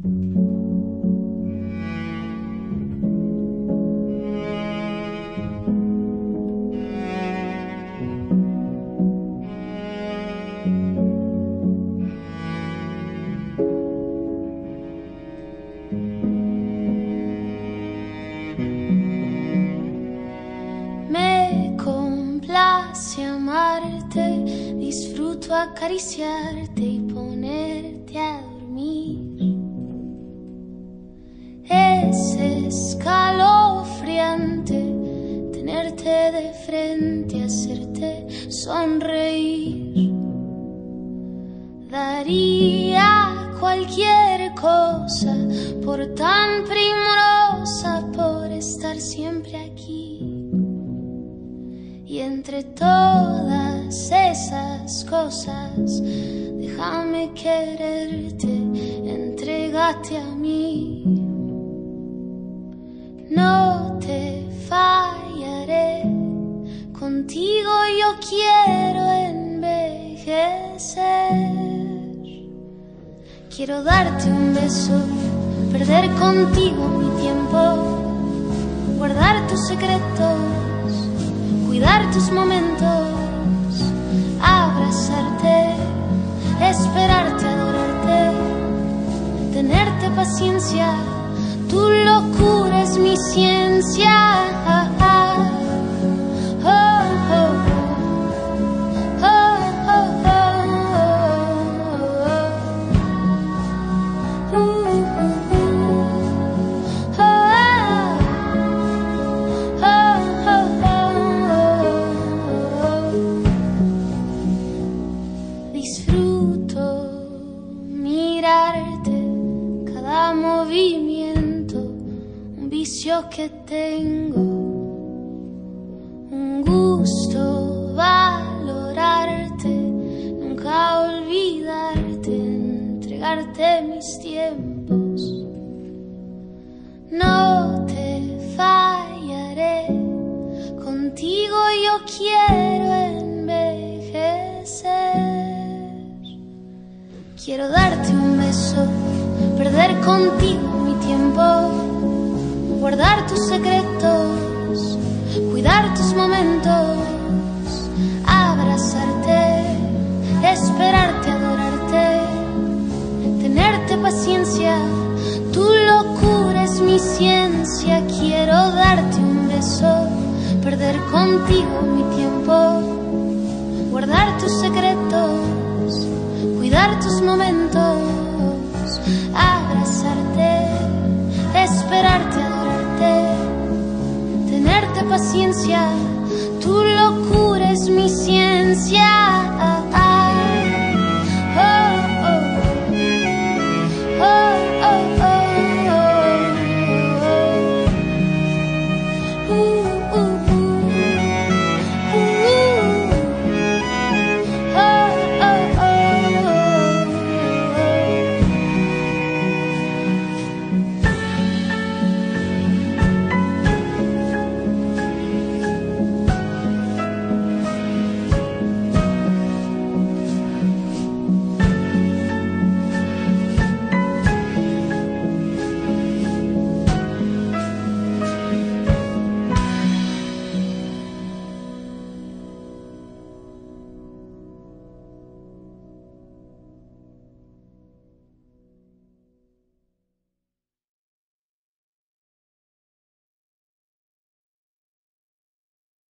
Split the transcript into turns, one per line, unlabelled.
Disfruto acariciarte y ponerte a dormir. Es escalofriante tenerte de frente, hacerte sonreír. Daría cualquier cosa por tan primorosa, por estar siempre aquí. Y entre todas esas cosas, déjame quererte, entrégate a mí. No te fallaré, contigo yo quiero envejecer. Quiero darte un beso, perder contigo mi tiempo, guardar tus secretos, cuidar tus momentos, abrazarte, esperarte, adorarte, tenerte paciencia, tu locura es mi ciencia. Que tengo un gusto valorarte, nunca olvidarte, entregarte mis tiempos. No te fallaré, contigo yo quiero envejecer. Quiero darte un beso, perder contigo mi tiempo, guardar tus secretos, cuidar tus momentos, abrazarte, esperarte, adorarte, tenerte paciencia, tu locura es mi ciencia. Quiero darte un beso, perder contigo mi tiempo, guardar tus secretos, cuidar tus momentos, abrazarte, esperarte, adorarte, tenerte paciencia, tu locura